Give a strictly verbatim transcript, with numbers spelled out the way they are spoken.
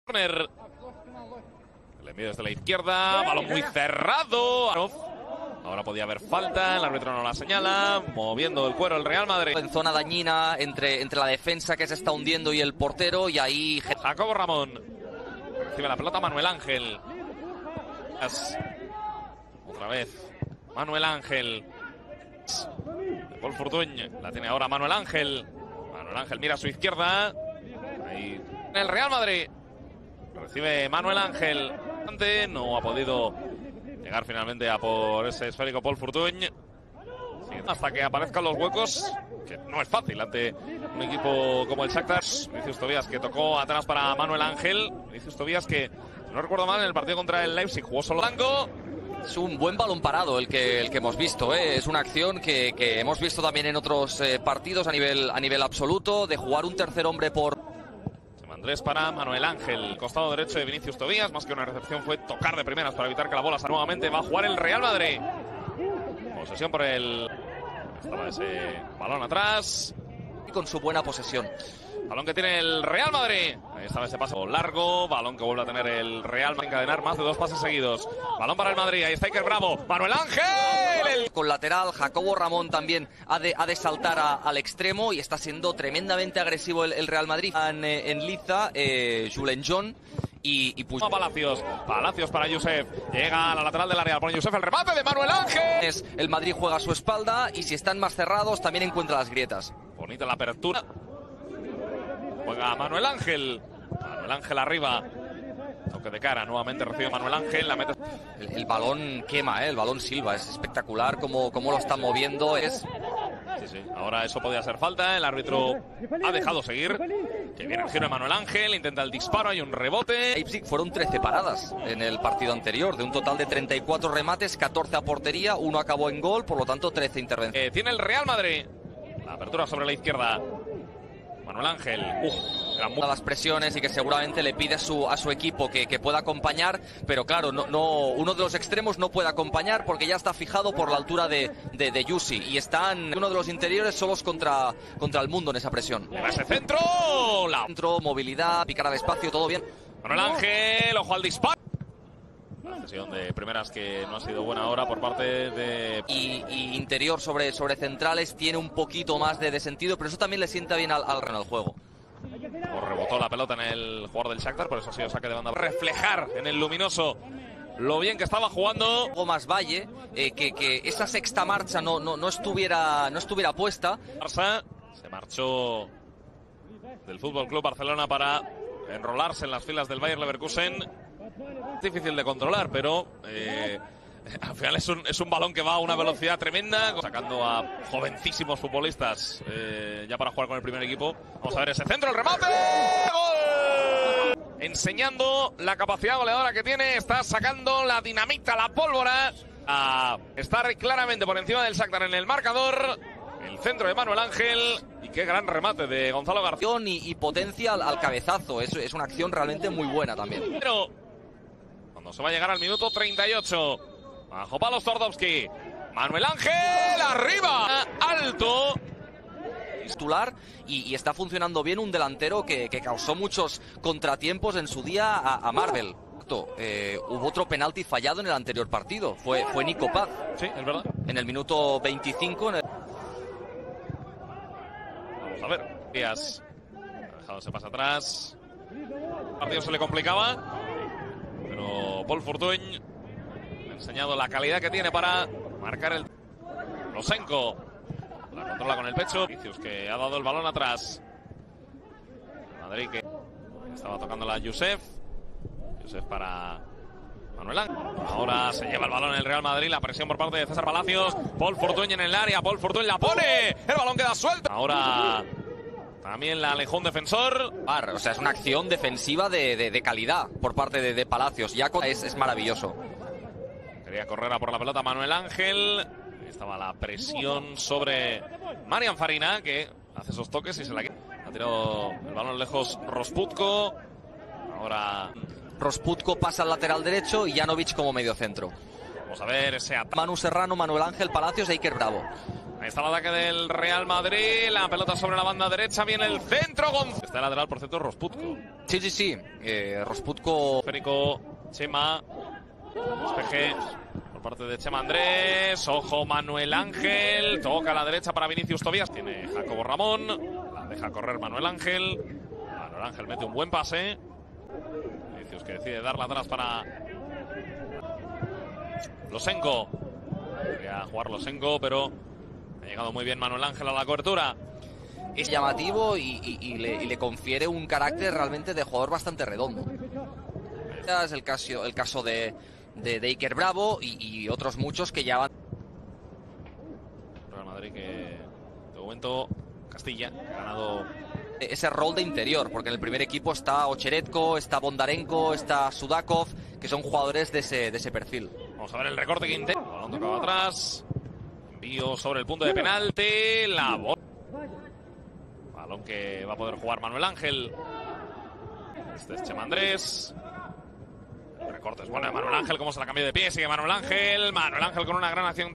El envío desde la izquierda, balón muy cerrado. Ahora podía haber falta, el árbitro no la señala, moviendo el cuero el Real Madrid. En zona dañina entre, entre la defensa que se está hundiendo y el portero, y ahí Jacobo Ramón recibe la pelota Manuel Ángel. Otra vez Manuel Ángel. Paul Fortuny la tiene ahora Manuel Ángel. Manuel Ángel mira a su izquierda. Ahí el Real Madrid recibe Manuel Ángel. No ha podido llegar finalmente a por ese esférico Paul Fortuny. Hasta que aparezcan los huecos, que no es fácil ante un equipo como el Shakhtar. Vinicius Tobías, que tocó atrás para Manuel Ángel. Vinicius Tobías, que si no recuerdo mal, en el partido contra el Leipzig jugó solo blanco. Es un buen balón parado el que, el que hemos visto, ¿eh? Es una acción que, que hemos visto también en otros eh, partidos a nivel, a nivel absoluto, de jugar un tercer hombre por... Andrés para Manuel Ángel, costado derecho de Vinicius Tobías, más que una recepción fue tocar de primeras para evitar que la bola salga nuevamente. Va a jugar el Real Madrid. Posesión por el... Estaba ese balón atrás. Y con su buena posesión. Balón que tiene el Real Madrid. Ahí estaba ese paso largo. Balón que vuelve a tener el Real Madrid. Encadenar más de dos pases seguidos. Balón para el Madrid. Ahí está Iker Bravo. Manuel Ángel. El... Con lateral, Jacobo Ramón también ha de, ha de saltar a, al extremo. Y está siendo tremendamente agresivo el, el Real Madrid. En, en liza, eh, Julen John. Y, y pues... Palacios. Palacios para Youssef. Llega a la lateral del área. Pone Youssef el remate de Manuel Ángel. El Madrid juega a su espalda. Y si están más cerrados, también encuentra las grietas. Bonita la apertura. Juega Manuel Ángel. Manuel Ángel arriba. Toque de cara. Nuevamente recibe Manuel Ángel. La mete... el, el balón quema, ¿eh? El balón silba. Es espectacular cómo, cómo lo están moviendo. Es... Sí, sí. Ahora eso podía hacer falta. El árbitro ha dejado seguir. Que viene el giro de Manuel Ángel. Intenta el disparo. Hay un rebote. Leipzig fueron trece paradas en el partido anterior. De un total de treinta y cuatro remates, catorce a portería. Uno acabó en gol. Por lo tanto, trece intervenciones. Eh, tiene el Real Madrid. La apertura sobre la izquierda. Manuel Ángel, uff, muy... las presiones y que seguramente le pide a su, a su equipo que, que pueda acompañar, pero claro, no, no, uno de los extremos no puede acompañar porque ya está fijado por la altura de, de, de Yusi y están uno de los interiores solos contra, contra el mundo en esa presión. Ese centro, la... centro, movilidad, picar al espacio, todo bien. Manuel Ángel, ojo al disparo. La sesión de primeras que no ha sido buena ahora por parte de... Y, y interior sobre, sobre centrales tiene un poquito más de, de sentido, pero eso también le sienta bien al, al, al juego. O rebotó la pelota en el jugador del Shakhtar, por eso ha sido saque de banda. Reflejar en el luminoso lo bien que estaba jugando. Algo más Valle, eh, que, que esa sexta marcha no, no, no, estuviera, no estuviera puesta. Barça se marchó del F C Barcelona para enrolarse en las filas del Bayer Leverkusen. Difícil de controlar, pero eh, al final es un, es un balón que va a una velocidad tremenda, sacando a jovencísimos futbolistas eh, ya para jugar con el primer equipo. Vamos a ver ese centro, el remate, ¡gol! Enseñando la capacidad goleadora que tiene, está sacando la dinamita, la pólvora, a estar claramente por encima del Shakhtar en el marcador. El centro de Manuel Ángel y qué gran remate de Gonzalo García. Y, y potencia al, al cabezazo, es, es una acción realmente muy buena también. Pero cuando se va a llegar al minuto treinta y ocho, bajo palos Twardowski, Manuel Ángel arriba, alto. Titular y, y está funcionando bien un delantero que, que causó muchos contratiempos en su día a, a Marvel. Eh, hubo otro penalti fallado en el anterior partido, fue, fue Nico Paz. Sí, es verdad. En el minuto veinticinco. En el... Vamos a ver. Díaz ha dejado ese pase atrás. El partido se le complicaba, pero Paul Fortuny ha enseñado la calidad que tiene para marcar el... Losenko la controla con el pecho. Vinicius, que ha dado el balón atrás. Madrid, que estaba tocándola a Youssef. Youssef para Manuel Ángel. Ahora se lleva el balón el Real Madrid. La presión por parte de César Palacios. Paul Fortuny en el área. Paul Fortuny la pone. El balón queda suelto. Ahora también la alejó un defensor. O sea, es una acción defensiva de, de, de calidad por parte de, de Palacios. Ya es, es maravilloso. Quería correr a por la pelota Manuel Ángel. Estaba la presión sobre Marian Farina, que hace esos toques y se la quita. Ha tirado el balón lejos Rosputko. Ahora Rosputko pasa al lateral derecho y Janovic como medio centro. Vamos a ver ese ataque. Manu Serrano, Manuel Ángel, Palacios e Iker Bravo. Ahí está el ataque del Real Madrid. La pelota sobre la banda derecha. Viene el centro. Gonz... Está el lateral, por cierto, Rosputko. Sí, sí, sí. Eh, Rosputko. Férico, Chema. Despeje por parte de Chema Andrés. Ojo, Manuel Ángel. Toca a la derecha para Vinicius Tobías. Tiene Jacobo Ramón. La deja correr Manuel Ángel. Manuel Ángel mete un buen pase. Vinicius que decide darla atrás para Losenko. Quería jugar Losenko, pero ha llegado muy bien Manuel Ángel a la cobertura. Es llamativo y, y, y, le, y le confiere un carácter realmente de jugador bastante redondo. Es el caso, el caso de, de, de Iker Bravo y, y otros muchos que ya van. Real Madrid que de momento Castilla ha ganado ese rol de interior, porque en el primer equipo está Ocheretko, está Bondarenko, está Sudakov, que son jugadores de ese, de ese perfil. Vamos a ver el recorte que intenta. Balón tocado atrás. Envío sobre el punto de penalti. La bola. Balón que va a poder jugar Manuel Ángel. Este es Chema Andrés. El recorte es bueno de Manuel Ángel. Cómo se la cambia de pie. Sigue Manuel Ángel. Manuel Ángel con una gran acción.